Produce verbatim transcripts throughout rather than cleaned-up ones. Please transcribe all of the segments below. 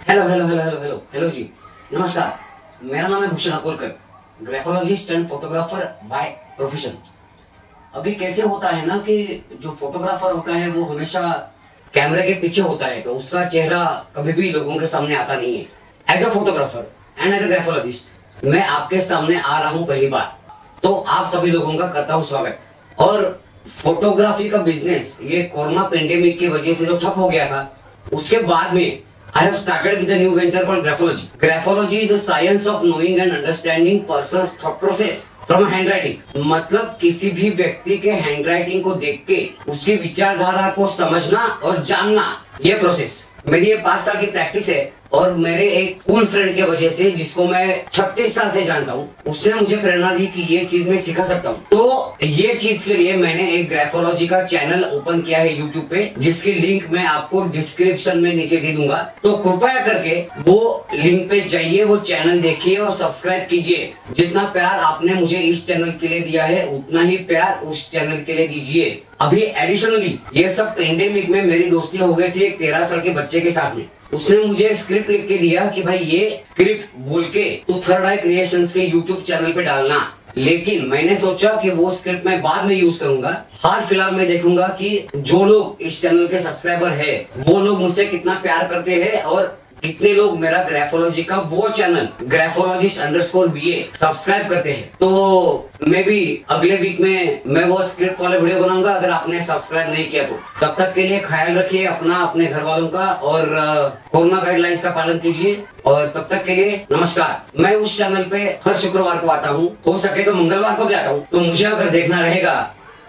Hello hello hello hello hello hello जी, नमस्कार। मेरा नाम है Bhushan Akolkar, graphologist and photographer by profession. अभी कैसे होता है ना कि जो फोटोग्राफर होता है वो हमेशा कैमरे के पीछे होता है, तो उसका चेहरा कभी भी लोगों के सामने आता नहीं है। As a photographer and as a graphologist मैं आपके सामने आ रहा हूँ पहली बार, तो आप सभी लोगों का करता हूँ स्वागत। और फोटोग्राफी का बिजनेस ये कोरोना पेंडेमिक की वजह से जो ठप हो गया था, उसके बाद में I have started with a new venture called graphology. Graphology is the science of knowing and understanding person's thought process from a handwriting. मतलब किसी भी व्यक्ति के हैंडराइटिंग को देख के उसकी विचारधारा को समझना और जानना, ये प्रोसेस मेरी ये पांच साल की प्रैक्टिस है। और मेरे एक स्कूल फ्रेंड के वजह से, जिसको मैं छत्तीस साल से जानता हूँ, उसने मुझे प्रेरणा दी कि ये चीज मैं सिखा सकता हूँ। तो ये चीज के लिए मैंने एक ग्राफोलॉजी का चैनल ओपन किया है यूट्यूब पे, जिसकी लिंक मैं आपको डिस्क्रिप्शन में नीचे दे दूंगा। तो कृपया करके वो लिंक पे जाइए, वो चैनल देखिए और सब्सक्राइब कीजिए। जितना प्यार आपने मुझे इस चैनल के लिए दिया है, उतना ही प्यार उस चैनल के लिए दीजिए। अभी एडिशनली ये सब पेंडेमिक में मेरी दोस्ती हो गई थी एक तेरह साल के बच्चे के साथ में। उसने मुझे स्क्रिप्ट लिख के दिया कि भाई ये स्क्रिप्ट बोल के तू थर्ड आई क्रिएशंस के यूट्यूब चैनल पे डालना। लेकिन मैंने सोचा कि वो स्क्रिप्ट मैं बाद में यूज करूंगा। हाल फिलहाल मैं देखूंगा कि जो लोग इस चैनल के सब्सक्राइबर है वो लोग मुझसे कितना प्यार करते हैं और कितने लोग मेरा ग्राफोलॉजी का वो channel graphologist underscore BA subscribe करते हैं। तो मैं भी अगले वीक में मैं वो स्क्रिप्ट वाले वीडियो बनाऊंगा, अगर आपने सब्सक्राइब नहीं किया तो। तब तक के लिए ख्याल रखिए अपना, अपने घर वालों का, और कोरोना गाइडलाइंस का पालन कीजिए। और तब तक के लिए नमस्कार। मैं उस चैनल पे हर शुक्रवार को आता हूँ, हो सके तो मंगलवार को भी आता हूँ। तो मुझे अगर देखना रहेगा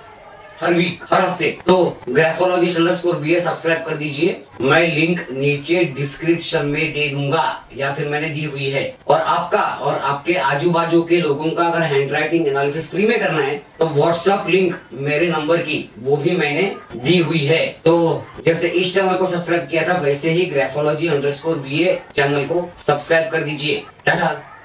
हर वीक, हर हफ्ते, तो ग्राफोलॉजिस्ट अंडरस्कोर बीए सब्सक्राइब कर दीजिए। मैं लिंक नीचे डिस्क्रिप्शन में दे दूंगा या फिर मैंने दी हुई है। और आपका और आपके आजू बाजू के लोगों का अगर हैंडराइटिंग एनालिसिस फ्री में करना है तो व्हाट्सएप लिंक मेरे नंबर की वो भी मैंने दी हुई है। तो जैसे इस चैनल को सब्सक्राइब किया था, वैसे ही ग्राफोलॉजी अंडरस्कोर बीए चैनल को सब्सक्राइब कर दीजिए। टाटा।